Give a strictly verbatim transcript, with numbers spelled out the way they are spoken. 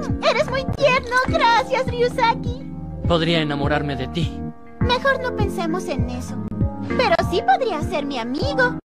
Eres muy tierno, gracias, Ryusaki. Podría enamorarme de ti. Mejor no pensemos en eso. Pero sí podría ser mi amigo.